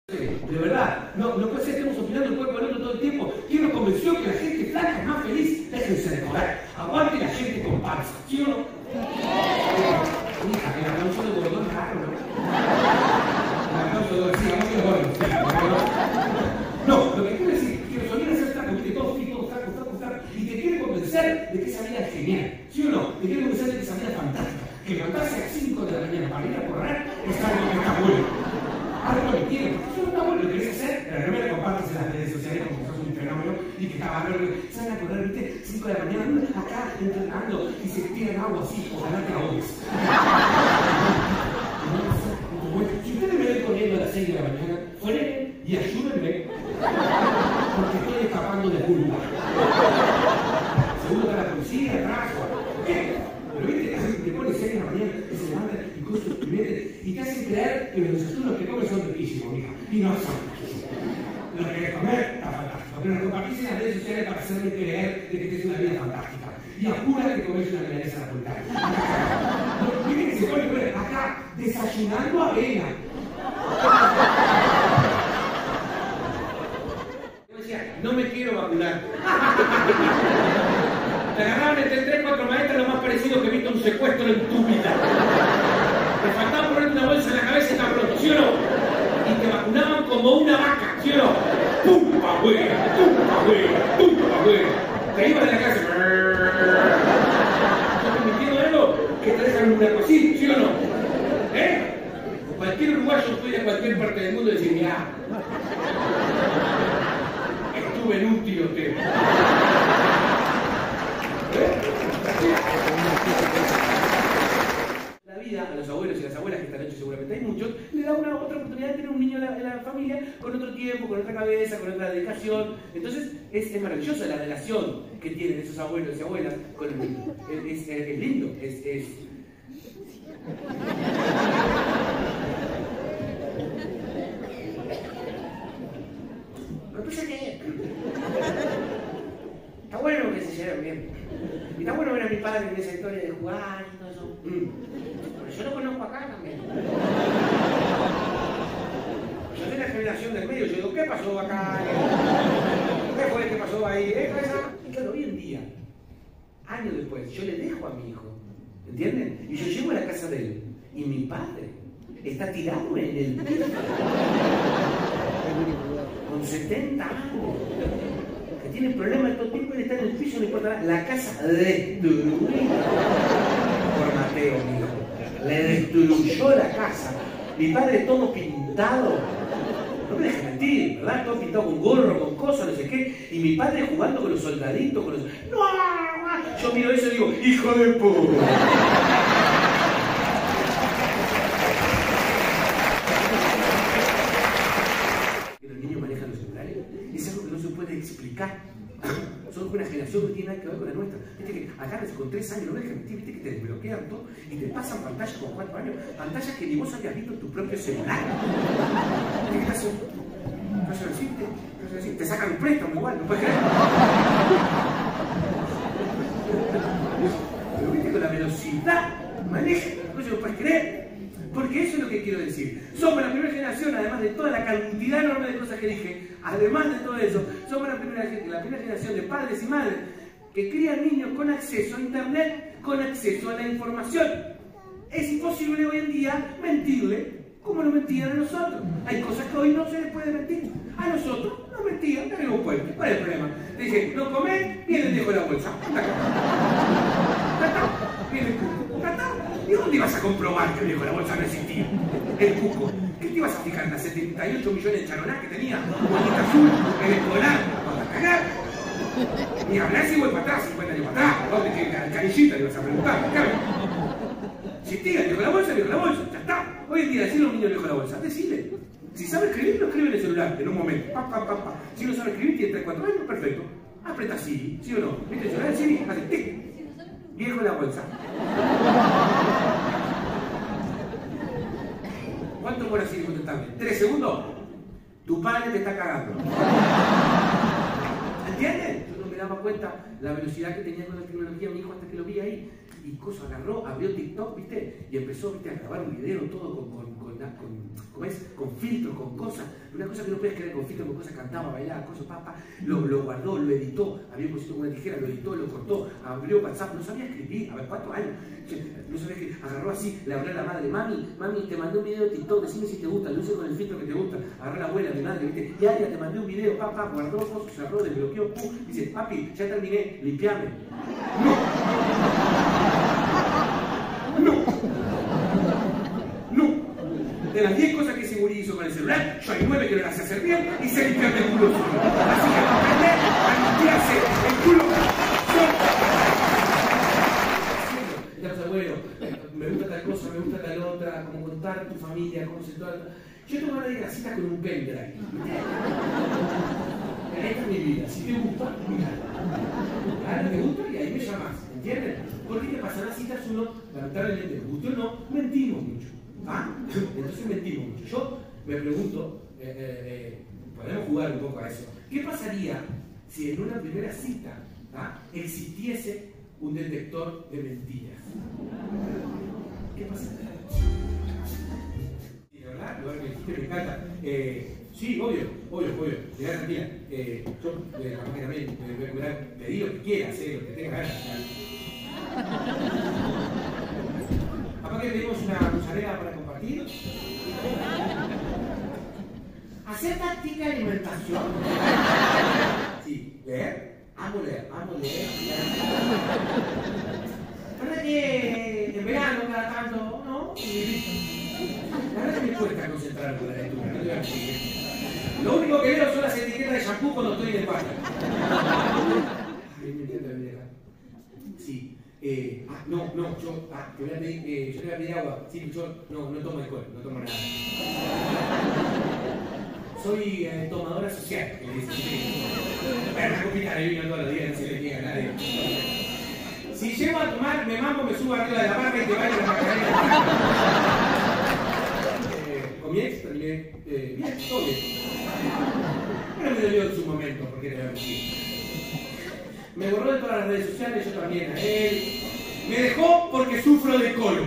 De verdad, no puede ser que estemos opinando el cuerpo del otro todo el tiempo. ¿Quién nos convenció que la gente flaca es más feliz? Déjense de joder. Aguante la gente con panza, ¿sí o no? Hija, el aplauso de gordón es raro, ¿no? El aplauso de gordón, sí, vamos a ir gordos, sí. No, lo que quiero decir, que los olvidan ser flacos, que todos flacos, y te quiere convencer de que esa vida es genial, ¿sí o no? Te quiere convencer de que esa vida es fantástica. Que levantarse a las 5 de la mañana para ir a correr es algo que está bueno. Algo que tiene, porque eso no está bueno, lo querés hacer, pero no me lo compartas en las redes sociales como que sos un fenómeno y que está bárbaro. Salen a correr, viste, 5 de la mañana, acá entrenando y se tiran agua así, ojalá te ahogues. Si ustedes me ven corriendo a las 6 de la mañana, frenen y ayúdenme, porque estoy escapando de culpa. Seguro que la policía atrás, ¿qué? Pero viste, te pones 6 de la mañana y se levanta y con sus pimetes y te hacen creer que los desayunos que comen son riquísimos, hija. Y no son riquísimos. Lo que querés comer está fantástico. Pero lo compartís en las redes sociales para hacerme creer de que tenés una vida fantástica. Y apura que comes una milanesa napolitana. Miren que se pone acá desayunando avena. Yo decía, no me quiero vacunar. Te agarraron entre 3 o 4 maestras lo más parecido que he visto a un secuestro en tu vida. Te faltaba ponerte una bolsa en la cabeza y está pronto, ¿sí o no? Y te vacunaban como una vaca, ¿sí o no? ¡Pumpa, güera! ¡Pumpa, güera! ¡Pumpa, güera! Te ibas de la casa. ¿No te mintiendo algo? Que te dejan un así, ¿sí o no? ¿Eh? Cualquier uruguayo estoy de cualquier parte del mundo y decir, mira, estuve en un tiroteo. La vida a los abuelos y las abuelas, que esta noche seguramente hay muchos, le da una otra oportunidad de tener un niño en la familia con otro tiempo, con otra cabeza, con otra dedicación. Entonces es maravillosa la relación que tienen esos abuelos y abuelas con el niño. Es lindo, Lo que pasa es que está bueno que se lleven bien. Y está bueno ver a mi padre en esa historia de jugar y todo eso. Pero yo lo conozco acá también. Yo soy la generación del medio. Yo digo, ¿qué pasó acá? ¿Qué fue que pasó ahí? Y claro, hoy en día, años después, yo le dejo a mi hijo. ¿Entienden? Y yo llego a la casa de él. Y mi padre está tirado en el piso. Con 70 años. Que tiene problemas de todo tipo y está en el piso, no importa nada. La casa destruida por Mateo, mi hijo. Le destruyó la casa. Mi padre todo pintado. No me dejes mentir, ¿verdad? Todo pintado con gorro, con cosas, no sé qué. Y mi padre jugando con los soldaditos, con los... ¡No! Yo miro eso y digo, ¡hijo de puta! Explicar. Somos una generación que tiene nada que ver con la nuestra. Viste que agarras con 3 años, no me dejes mentir, viste que te desbloquean todo y te pasan pantallas con 4 años, pantallas que ni vos habías visto en tu propio celular. ¿Qué estás así? Te sacan un préstamo igual, no puedes creer. Pero viste con la velocidad, maneja, no puedes creer. Porque eso es lo que quiero decir. Somos la primera generación, además de toda la cantidad enorme de cosas que dije, además de todo eso, somos la primera generación de padres y madres que crían niños con acceso a internet, con acceso a la información. Es imposible hoy en día mentirle como nos mentían a nosotros. Hay cosas que hoy no se les puede mentir. A nosotros nos mentían, tenemos un puente. ¿Cuál es el problema? Te dije, no comés, viene el viejo de la bolsa. Viene el cuco. ¿Y dónde ibas a comprobar que el viejo de la bolsa no existía? El cuco. ¿Qué te ibas a fijar en las 78 millones de charonás que tenía? Juanita Azul, el escolar, para cagar. Ni hablar si voy para atrás, 50 años para atrás. ¿Dónde queda el canillita? Le ibas a preguntar. Claro. Si te diga el viejo de la bolsa, el viejo de la bolsa. Ya está. Hoy en día decirle a un niño el viejo de la bolsa, decile. Si sabe escribir, lo escribe en el celular, en un momento. Pa. Si no sabe escribir, tiene 3, 4 años, perfecto. Aprieta Siri, ¿sí o no? ¿Viste el celular? Siri, hace tic. Viejo de la bolsa. ¿Cuánto por así contestarme? 3 segundos. Tu padre te está cagando. ¿Entiendes? Yo no me daba cuenta la velocidad que tenía con la tecnología mi hijo hasta que lo vi ahí. Y cosa agarró, abrió TikTok, ¿viste? Y empezó, ¿viste? A grabar un video todo con ¿cómo es? Con filtro, con cosas, una cosa que no puedes creer, con filtro, con cosas, cantaba, bailaba, cosas, papá, lo guardó, lo editó, había un cosito con una tijera, lo editó, lo cortó, abrió WhatsApp, no sabía escribir, a ver, ¿cuántos años? No sabía escribir, agarró así, le habló a la madre, mami, te mandé un video de TikTok, decime si te gusta, lo hice con el filtro que te gusta, agarró a la abuela, mi madre, ¿viste? Y te mandé un video, papá, guardó cosas, cerró, desbloqueó, pum, dice, papi, ya terminé, limpiame. No. De las 10 cosas que ese gurí hizo con el celular, yo hay 9 que lo las hacer bien y se limpian el culo solo. Así que aprender a limpiarse el culo solo. Entonces, bueno, me gusta tal cosa, me gusta tal otra, como contar tu familia, cómo se toda. Yo tengo ganas de ir a la cita con un pendrive. Esta es mi vida. Si te gusta, mira. Ahora te gusta y ahí me llamas. ¿Entiendes? Porque te pasan las citas uno, lamentablemente, me guste o no, mentimos mucho. ¿Ah? Entonces mentimos mucho. Yo me pregunto, podemos jugar un poco a eso. ¿Qué pasaría si en una primera cita existiese un detector de mentiras? ¿Qué pasaría? ¿Y hablar? Lo que dijiste me encanta. Sí, obvio. Mirá, tranquila. Yo, capaz que también, pedí lo que quieras, lo que tengas ganas. Capaz que pedimos una mozzarella para compartir. ¿Hacer táctica de alimentación? Sí, leer. Amo leer. ¿Verdad que en verano cada tanto, no? La verdad que me cuesta concentrarme con la lectura, no te voy a mentir. Lo único que leo son las etiquetas de shampoo cuando estoy en España. Ay, me entiendo, mira. Sí. No, yo te voy a pedir, yo te voy a pedir agua. Sí, yo no tomo alcohol, no tomo nada. Soy tomadora social, que le dicen. Pero una copita de vino todos los días, no se le niega a nadie. Si llego a tomar, me mamo, me subo arriba de la barra y te bailo la macarena. Con mi ex terminé bien, todo bien. Pero me dolió en su momento, porque te voy a mentir. Me borró de todas las redes sociales, yo también a él. Me dejó porque sufro de colon.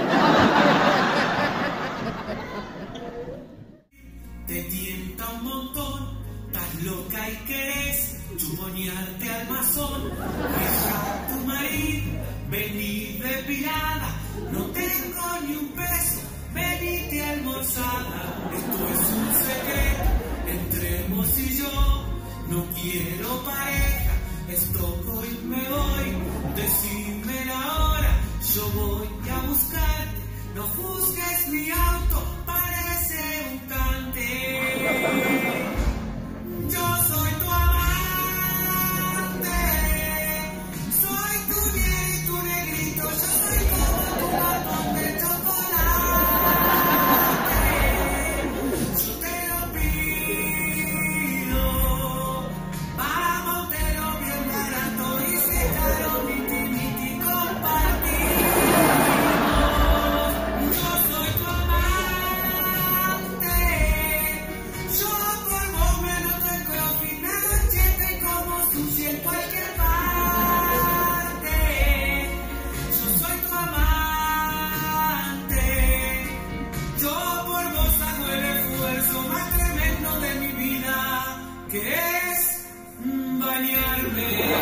Te tienta un montón, estás loca y querés chumonearte al masón. Deja a tu marido, vení depilada, no tengo ni un peso, venite almorzada. Esto es un secreto entre vos y yo, no quiero pareja, estoy y me voy, decime la hora, yo voy a buscarte, no juzgues mi auto, parece un cante. Yo soy tu amante, soy tu bien y tu negrito, yo soy como tu batón de chocolate. Yo te lo pido, vámontelo bien barato y si caro miti compartimos. Yo soy tu amante, yo por vos me lo tengo afinado, chete como sushi en cualquier parte. Yo soy tu amante, yo por vos hago el esfuerzo más tremendo de mi vida, que es bañarme.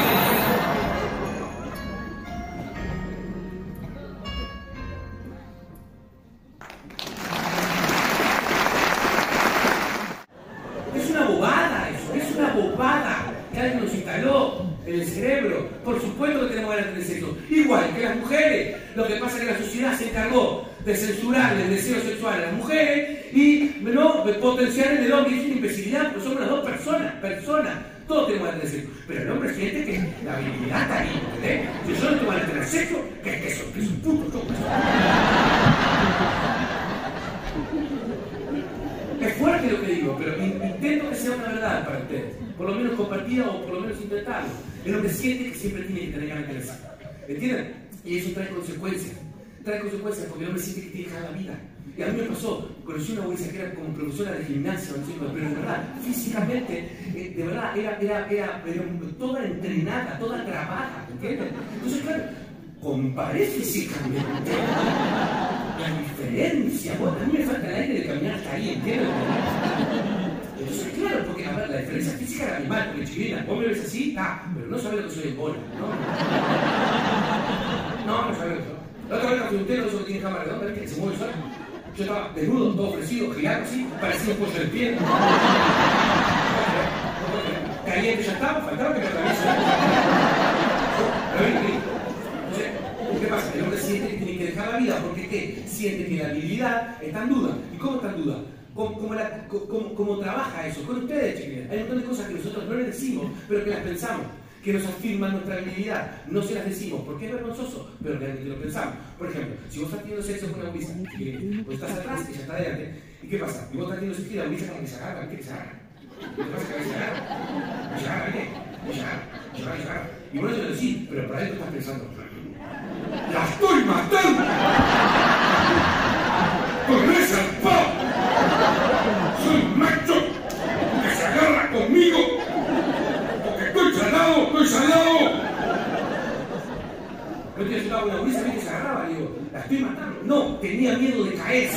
Es una bobada eso, es una bobada que alguien nos instaló en el cerebro. Por supuesto que tenemos ganas de tener sexo. Igual que las mujeres. Lo que pasa es que la sociedad se encargó de censurar el deseo sexual a las mujeres y no de potenciar en el hombre. Es una imbecilidad, porque somos las dos personas. Todos tenemos ganas de tener sexo. Pero el hombre siente que la habilidad está ahí, ¿entendés? Si yo no tengo ganas de tener sexo, que es un puto. Es fuerte lo que digo, pero intento que sea una verdad para ustedes. Por lo menos compartida o por lo menos intentarlo. El hombre siente que siempre tiene que tener ganas de tener sexo. ¿Entienden? Y eso trae consecuencias. Trae consecuencias porque el hombre siente que tiene que dejar la vida. Y a mí me pasó, conocí una güeyza que era como profesora de gimnasia, pero de verdad, físicamente, de verdad, era toda entrenada, toda trabada, ¿entiendes? Entonces, claro, comparé físicamente. La diferencia, vos, a mí me falta el aire de caminar hasta ahí, ¿entiendes? Entonces, claro, porque a ver, la diferencia física era animal, porque chiquilina, vos me ves así, pero no sabés lo que soy en bola, ¿no? No sabés lo que soy. La otra vez que fui un telo, eso que tiene cámara redonda, ¿viste? Que se mueve solo. Yo estaba desnudo, todo ofrecido, girando así, parecía un pollo del pie. Caliente ya estaba, faltaba que me atraviese. ¿Qué pasa? El hombre siente que tiene que dejar la vida, porque ¿qué? Siente que la habilidad está en duda. ¿Y cómo está en duda? ¿Cómo trabaja eso? Con ustedes, chiquillos. Hay un montón de cosas que nosotros no les decimos, pero que las pensamos, que nos afirman nuestra habilidad. No se las decimos porque es vergonzoso, pero realmente lo pensamos. Por ejemplo, si vos estás teniendo sexo con una gurisa, vos estás atrás, ella está adelante, ¿y qué pasa? Y vos estás teniendo sexo y la gurisa como que se agarra, ¿qué que se agarra? ¿Qué pasa que se agarra? Se agarra, ¿qué? Se agarra. Y vos no te lo decís, pero por ahí tú estás pensando, ¡la estoy matando! ¡Con esa pop! ¡Soy un macho que se agarra conmigo! ¡Porque estoy salado! No te ayudaba una gurisa, que se agarraba, y digo, ¿la estoy matando? No, tenía miedo de caerse.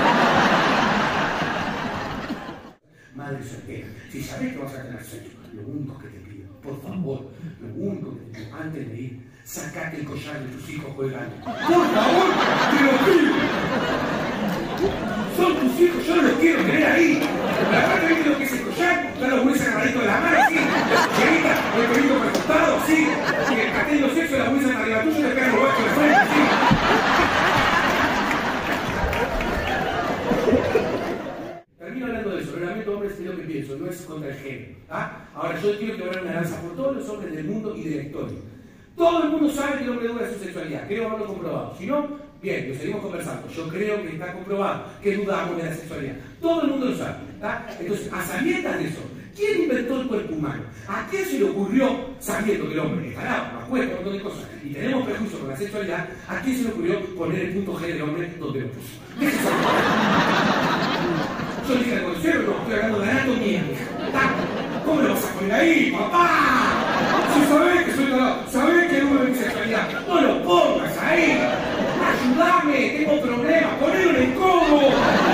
Madre soltera, si sabés que vas a tener sexo, lo único que te pido, por favor, lo único que te pido, antes de ir, sacate el collar de tus hijos colgando. ¡Por favor, te lo pido! Son tus hijos, yo no los quiero tener ahí. La parte de lo que es el collar, están los güeyes agarraditos de la mano, sí. Llegita, el pelito por el costado, sí. Y el que teniendo sexo, las güeyes arriba tuyo le pegan los bachos de frente, sí. Termino hablando de eso, el lamento hombres es lo que pienso, no es contra el género. Ahora yo quiero que abran una lanza por todos los hombres del mundo y de la historia. Todo el mundo sabe que el hombre dura su sexualidad, creo haberlo comprobado. Si no, bien, lo seguimos conversando. Yo creo que está comprobado que dudamos de la sexualidad. Todo el mundo lo sabe. Entonces, a sabiendas de eso, ¿quién inventó el cuerpo humano? ¿A quién se le ocurrió, sabiendo que el hombre es tarado, acuerda, un montón de cosas, y tenemos prejuicios con la sexualidad, ¿a quién se le ocurrió poner el punto G del hombre donde lo puso? ¿Qué es eso? Yo dije al consejero, no, estoy hablando de anatomía. ¿Cómo lo vas a poner ahí, papá? Si sabés que soy tarado, sabés que no es mi sexualidad, no lo pongas ahí. Ayúdame, tengo problemas, ponelo en el codo.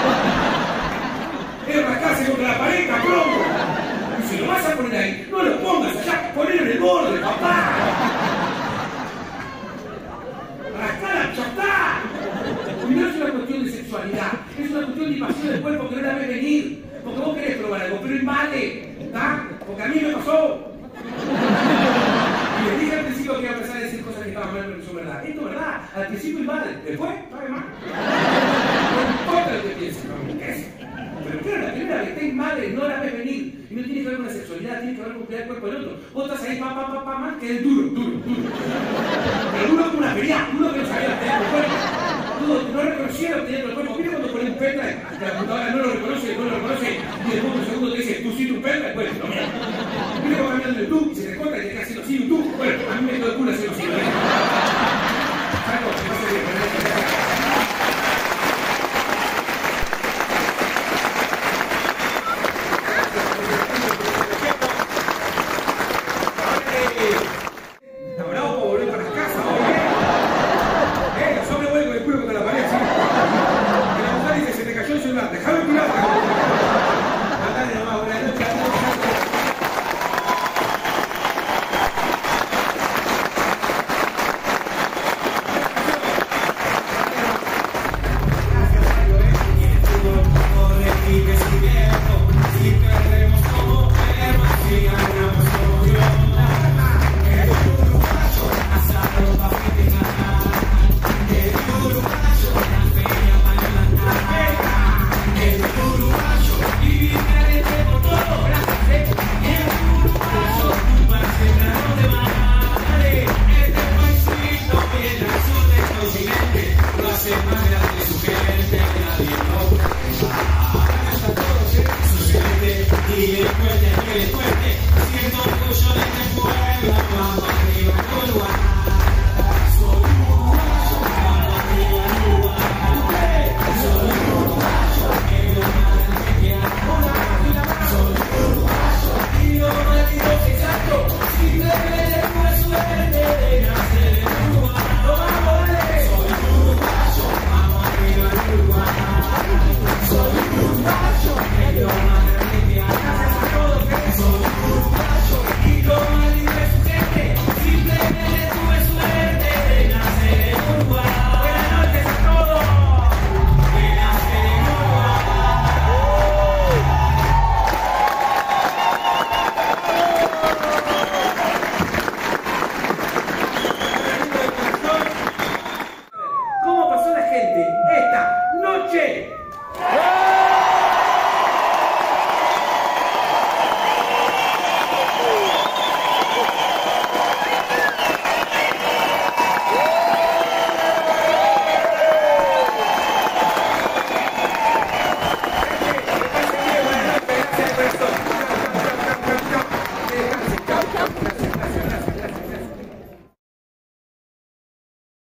Es rascarse contra la pared, cabrón. Y si lo vas a poner ahí, no lo pongas allá, ponelo en el borde, papá. Rascala, ya está. Y no es una cuestión de sexualidad, es una cuestión de invasión del cuerpo que no la ves venir. Porque vos querés probar algo, pero invade, ¿está? Porque a mí me pasó. Y les dije al principio que iba a empezar a decir cosas que estaban mal, pero no son verdad. Esto es verdad, al principio invade, después, sabe más. No importa lo que pienses, no es. Pero claro, la primera vez que estés madre, no la ves venir. Y no tiene que ver con la sexualidad, tiene que ver con cuidar el cuerpo del otro. Vos estás ahí, más, que es duro. Pero duro como una feria, duro que no sabía tener el cuerpo. No reconocía lo que tenía el cuerpo. Mira cuando pone un pendrive, que la computadora no lo reconoce,